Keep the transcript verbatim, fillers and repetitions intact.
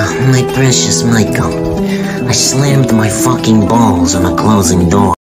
My precious Michael, I slammed my fucking balls on a closing door.